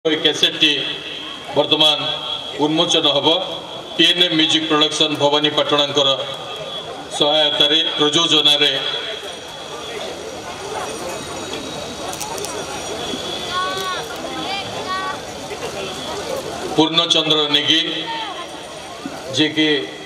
Cassette T वर्तमान उन्मोचन हम पीएनएम म्यूजिक प्रोडक्शन भवानी पाटणांकर सहायता प्रयोजन पूर्णचंद्र नेगी जे कि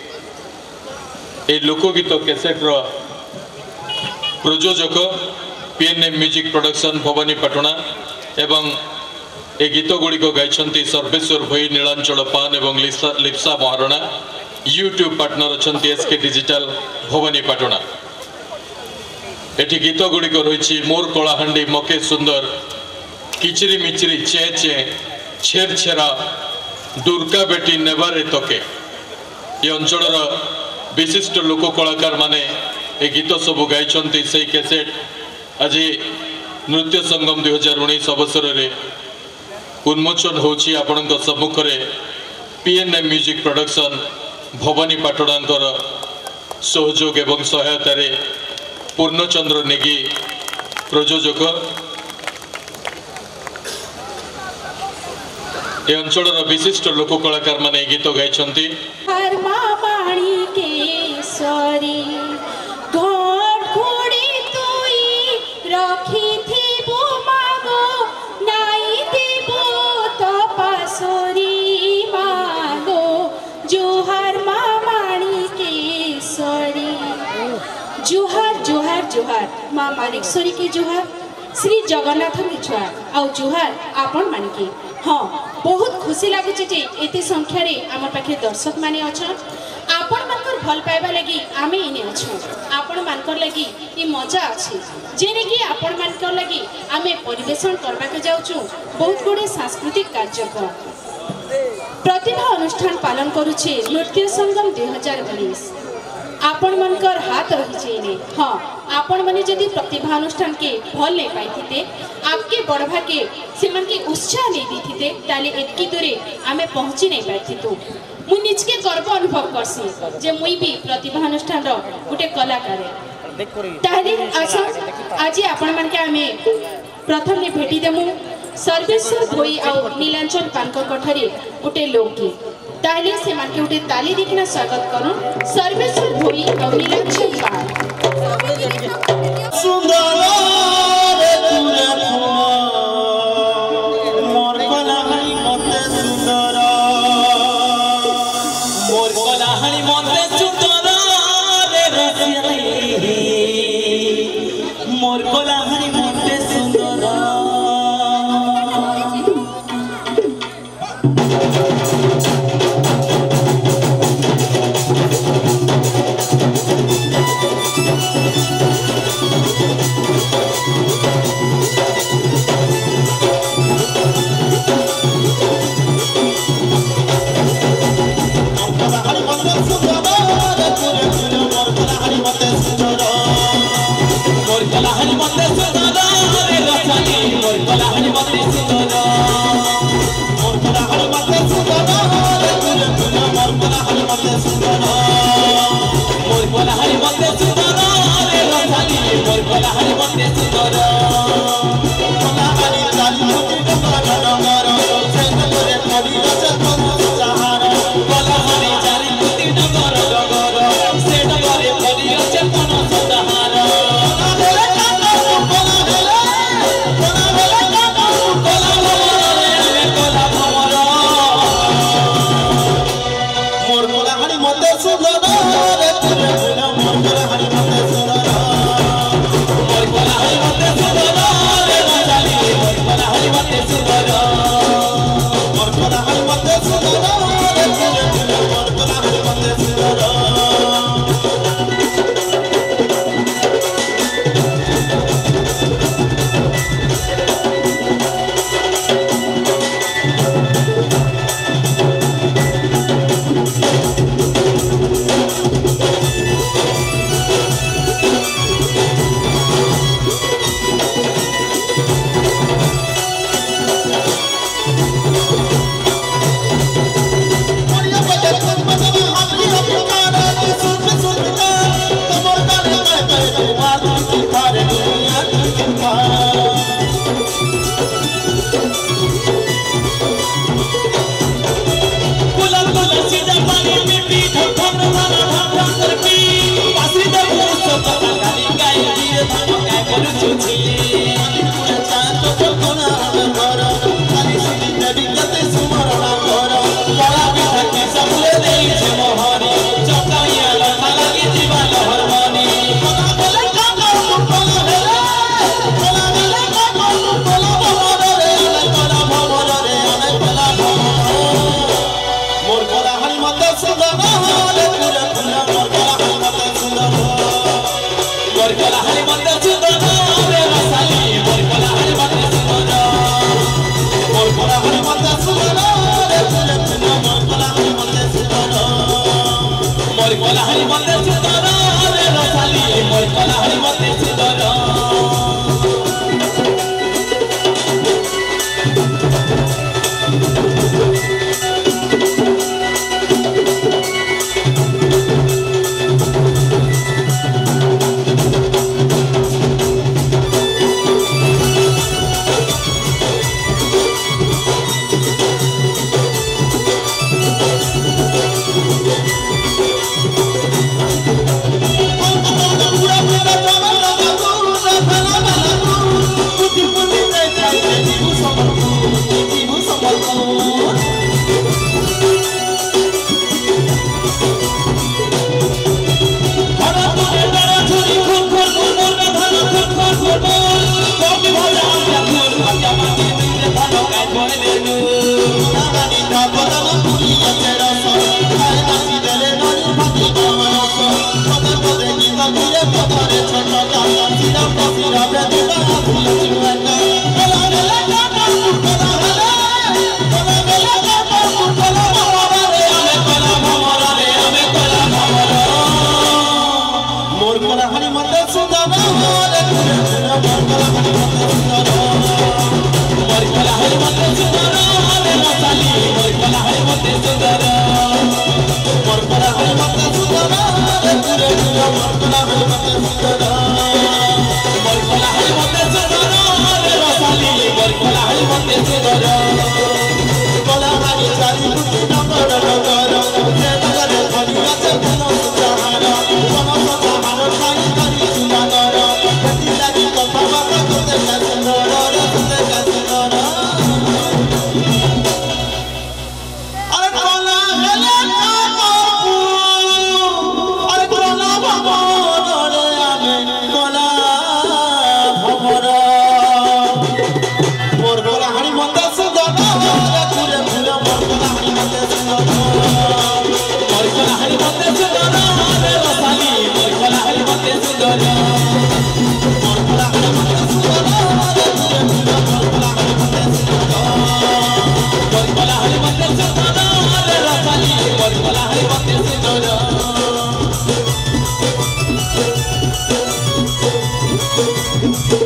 लोकगीत कैसेट रो प्रयोजक PNM music production Bhawanipatna एवं ए गीत गुड़िक गाई सर्वेश्वर भई नीलांचल पान एवं लिप्सा महारणा यूट्यूब पार्टनर अच्छा एसके डिजिटल भवानी पाटणा एटी गीत गुड़िक रही मोर कलाहांडी मके सुंदर किचरी मिचरी चे चे छेर छेरा दुर्गा बेटी नेबारे तके ये अंचल विशिष्ट लोक कलाकार माने ए गीत सब गाई से कैसेट आज नृत्य संगम 2019 अवसर में उन्मोचन होची आपणक सम्मुख रे पीएनएम म्यूजिक प्रोडक्शन भवानी पाटणांकर सहयोग एवं सहायता रे पूर्णचंद्र नेगी प्रयोजक ए अंचल विशिष्ट लोक कलाकार माने गीत गाई जुहार जुहार जुहार माँ मालिकेश्वरी के जुहार श्री जगन्नाथ के जुहार आउ जुहार आपण मान के हाँ बहुत खुशी लगुच एते संख्या रे आम पाखे दर्शक माने अच्छा आपण मानकर भल पाइबा लगी आमे इने अच्छु आपण मानकर लगी ये मजा अच्छी जेने कि आपण मानकर लगी आमे परिवेशन करबा के जाउछु बहुत गुडे सांस्कृतिक कार्यक्रम प्रतिभा अनुष्ठान पालन करुछे नृत्य संगम 2019 आपण मनकर हाथ रही हाँ आपण मैंने जदि प्रतिभा अनुष्ठान के भल नहीं पाई आपके बढ़वा के से मन के उत्साह नहीं दी ताले एतकी दूरे आमे पहुँची नहीं पाई मुझे निजके गर्व अनुभव करसी जे मुई भी प्रतिभा अनुष्ठान गोटे कलाकार ताले आस आज आपण मन के आमे प्रथम ने भेटी देमु सर्वेश्वर भोई आउ नीलांचल पानक कठरे गोटे लोकगीत ताले से मान के उठे ताली देखना स्वागत करो सर्वेश्वर भोई और नीलांचल पान सुंदर रे तुरे फुमा मोर कलाहारी मते सुंदर मोर कलाहारी मते सुंदर रे रसियाई मोर कलाहारी मते सुंदर मोर कलाहारी मते सुंदर मते सुंदर रे फुले फुले मोर कलाहारी मते सुंदर मोर कलाहारी मते सुंदर रे रसाली मोर कलाहारी मते सुंदर Thank you.